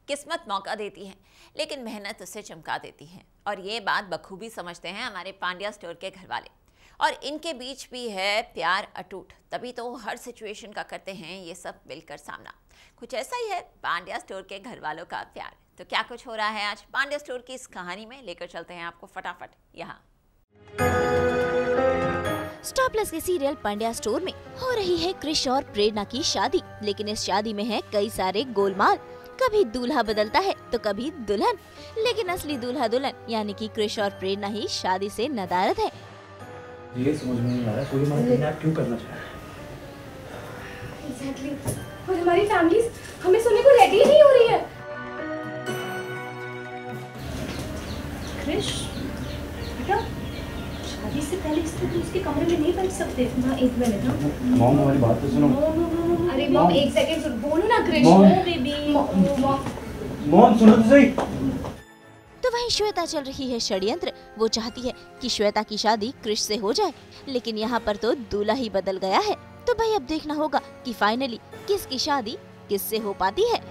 किस्मत मौका देती है, लेकिन मेहनत उसे चमका देती है। और ये बात बखूबी समझते हैं हमारे पांड्या स्टोर के घर वाले। और इनके बीच भी है प्यार अटूट, तभी तो हर सिचुएशन का करते हैं ये सब मिलकर सामना। कुछ ऐसा ही है पांड्या स्टोर के घर वालों का प्यार। तो क्या कुछ हो रहा है आज पांड्या स्टोर की इस कहानी में, लेकर चलते हैं आपको फटाफट यहाँ। स्टार प्लस के सीरियल पांड्या स्टोर में हो रही है क्रिश और प्रेरणा की शादी, लेकिन इस शादी में है कई सारे गोलमाल। कभी दूल्हा बदलता है तो कभी दुल्हन, लेकिन असली दूल्हा दुल्हन यानी कि क्रिश और प्रेरणा ही शादी से नदारद है। ये समझ में नहीं आ रहा कोई हमारा किडनैप क्यों करना चाह रहा है। Exactly. और हमारी फैमिली हमें सुनने को रेडी नहीं हो रही है। क्रिश, बेटा, शादी से पहले तुम उसके कमरे में नहीं बैठ सकते। माँ एक मिनट ना। मॉम हमारी बात तो सुनो। अरे मॉम एक सेकंड सुन, बोलो ना क्रिश। बेबी। मॉम सुनो तो सही। तो वहीं श्वेता चल रही है षड्यंत्र। वो चाहती है कि श्वेता की शादी क्रिश से हो जाए, लेकिन यहाँ पर तो दूल्हा ही बदल गया है। तो भाई अब देखना होगा कि फाइनली किसकी शादी किससे हो पाती है।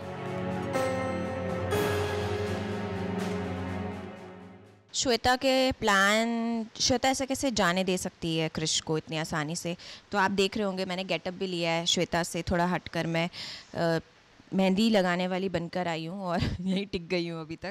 श्वेता के प्लान, श्वेता ऐसा कैसे जाने दे सकती है क्रिश को इतनी आसानी से। तो आप देख रहे होंगे मैंने गेटअप भी लिया है श्वेता से थोड़ा हटकर। मैं मेहंदी लगाने वाली बनकर आई हूँ और यहीं टिक गई हूँ अभी तक।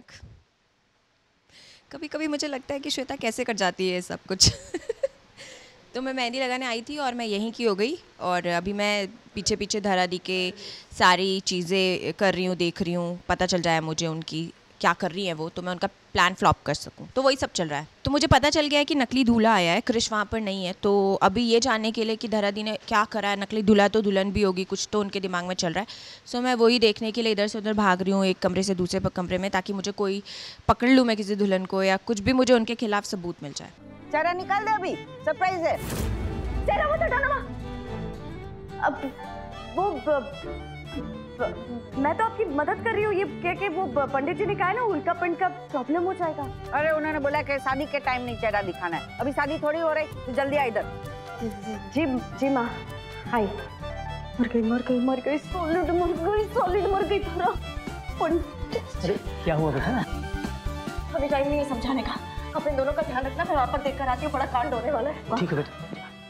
कभी कभी मुझे लगता है कि श्वेता कैसे कर जाती है सब कुछ। तो मैं मेहंदी लगाने आई थी और मैं यहीं की हो गई, और अभी मैं पीछे पीछे धरा दी के सारी चीज़ें कर रही हूँ, देख रही हूँ, पता चल जाए मुझे उनकी क्या कर रही हैं वो, तो मैं उनका प्लान फ्लॉप कर सकूँ। तो वही सब चल रहा है। तो मुझे पता चल गया है कि नकली दूल्हा आया है, क्रिश वहाँ पर नहीं है। तो अभी ये जानने के लिए कि धरा दी ने क्या करा है, नकली दूल्हा तो दुल्हन भी होगी, कुछ तो उनके दिमाग में चल रहा है। सो मैं वही देखने के लिए इधर से उधर भाग रही हूँ, एक कमरे से दूसरे कमरे में, ताकि मुझे कोई पकड़ लूँ मैं किसी दुल्हन को, या कुछ भी मुझे उनके खिलाफ सबूत मिल जाए। चेहरा निकाल दे, अभी सरप्राइज है। चेहरा मत हटाना माँ। अब वो मैं तो आपकी मदद कर रही हूँ, ये कह के वो पंडित जी ने कहा है ना उल्टा पिंड का प्रॉब्लम हो जाएगा। अरे उन्होंने बोला कि शादी के टाइम नहीं चेहरा दिखाना है, अभी शादी थोड़ी हो रही, तो जल्दी आ इधर। जी जी माँ। हाय। मर गई सॉलिड मर गई थोड़ा। अरे क्या हुआ बेटा? अभी टाइम नहीं है समझाने का, अपने दोनों का ध्यान रखना। मैं वहाँ पर देख कर आती हूँ, बड़ा कांड होने वाला है। ठीक है बेटा।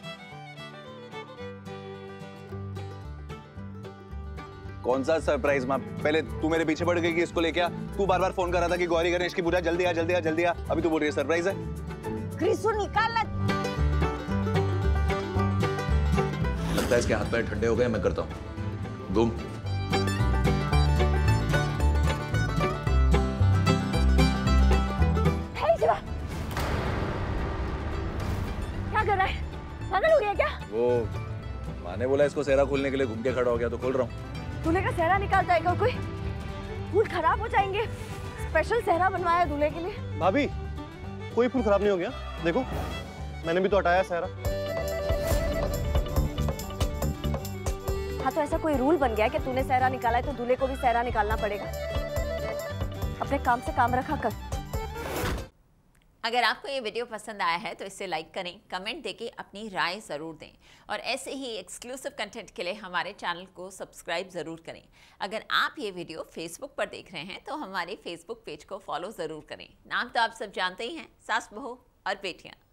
कौन सा सरप्राइज माँ? पहले तू मेरे पीछे पड़ गई कि इसको लेके आ, तू बार बार फोन कर रहा था कि गौरी गणेश की पूजा, जल्दी आ जल्दी आ जल्दी आ, अभी तू बोल रही है सरप्राइज है। क्रिसु निकालना। लगता है इसके हाथ पैर ठंडे हो गए, मैं करता हूँ घूम। क्या कर रहा है? पागल हो गया क्या? वो माँ ने बोला इसको सेहरा खोलने के लिए, घूम के खड़ा हो गया तो खोल रहा हूँ। दूल्हे का सेहरा निकालता है क्या कोई? फूल खराब हो जाएंगे। स्पेशल सेहरा बनवाया दूल्हे के लिए। भाभी कोई फूल खराब नहीं हो गया, देखो मैंने भी तो हटाया सेहरा। हाँ तो ऐसा कोई रूल बन गया कि तूने सेहरा निकाला है तो दूल्हे को भी सेहरा निकालना पड़ेगा। अपने काम से काम रखा कर। अगर आपको ये वीडियो पसंद आया है तो इसे लाइक करें, कमेंट देके अपनी राय ज़रूर दें, और ऐसे ही एक्सक्लूसिव कंटेंट के लिए हमारे चैनल को सब्सक्राइब ज़रूर करें। अगर आप ये वीडियो फेसबुक पर देख रहे हैं तो हमारे फेसबुक पेज को फॉलो ज़रूर करें। नाम तो आप सब जानते ही हैं, सास बहू और बेटियाँ।